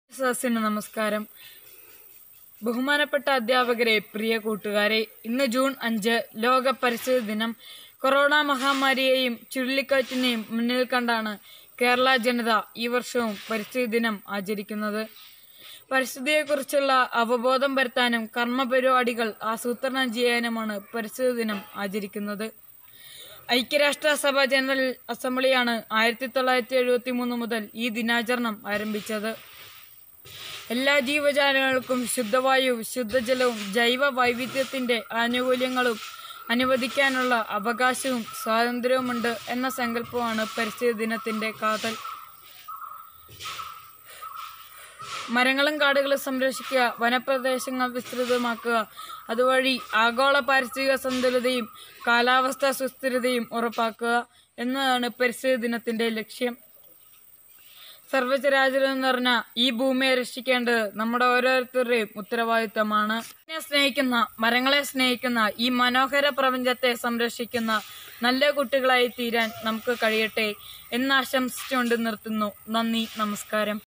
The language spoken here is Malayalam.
സദസ്സിന് നമസ്കാരം. ബഹുമാനപ്പെട്ട അധ്യാപകരെ, പ്രിയ കൂട്ടുകാരെ, ഇന്ന് ജൂൺ 5 ലോക പരിസ്ഥിതി ദിനം. കൊറോണ മഹാമാരിയെയും ചുഴലിക്കാറ്റിനെയും മുന്നിൽ കണ്ടാണ് കേരള ജനത ഈ വർഷവും പരിസ്ഥിതി ദിനം ആചരിക്കുന്നത്. പരിസ്ഥിതിയെക്കുറിച്ചുള്ള അവബോധം വരുത്താനും കർമ്മപരിപാടികൾ ആസൂത്രണം ചെയ്യാനുമാണ് പരിസ്ഥിതി ദിനം ആചരിക്കുന്നത്. ഐക്യരാഷ്ട്രസഭ ജനറൽ അസംബ്ലിയാണ് 1973 മുതൽ ഈ ദിനാചരണം ആരംഭിച്ചത്. എല്ലാ ജീവജാലങ്ങൾക്കും ശുദ്ധവായു, ശുദ്ധജലവും ജൈവ വൈവിധ്യത്തിന്റെ ആനുകൂല്യങ്ങളും അനുവദിക്കാനുള്ള അവകാശവും സ്വാതന്ത്ര്യവുമുണ്ട് എന്ന സങ്കല്പമാണ് പരിസ്ഥിതി ദിനത്തിന്റെ കാതൽ. മരങ്ങളും കാടുകളും സംരക്ഷിക്കുക, വനപ്രദേശങ്ങൾ വിസ്തൃതമാക്കുക, അതുവഴി ആഗോള പാരിസ്ഥിതിക സന്തുലിതയും കാലാവസ്ഥാ സുസ്ഥിരതയും ഉറപ്പാക്കുക എന്നതാണ് പരിസ്ഥിതി ദിനത്തിന്റെ ലക്ഷ്യം. സർവ്വചരാചരം നിറഞ്ഞ ഈ ഭൂമിയെ രക്ഷിക്കേണ്ടത് നമ്മുടെ ഓരോരുത്തരുടെയും ഉത്തരവാദിത്തമാണ്. സ്നേഹിക്കുന്ന, മരങ്ങളെ സ്നേഹിക്കുന്ന, ഈ മനോഹര പ്രപഞ്ചത്തെ സംരക്ഷിക്കുന്ന നല്ല കുട്ടികളായി തീരാൻ നമുക്ക് കഴിയട്ടെ എന്ന് ആശംസിച്ചുകൊണ്ട് നിർത്തുന്നു. നന്ദി, നമസ്കാരം.